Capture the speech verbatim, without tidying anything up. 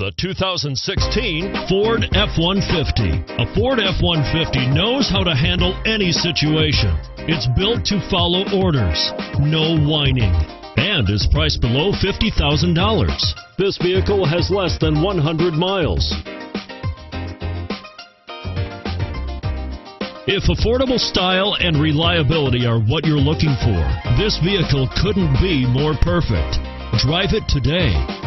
The two thousand sixteen Ford F one fifty. A Ford F one fifty knows how to handle any situation. It's built to follow orders, no whining, and is priced below fifty thousand dollars. This vehicle has less than one hundred miles. If affordable style and reliability are what you're looking for, this vehicle couldn't be more perfect. Drive it today.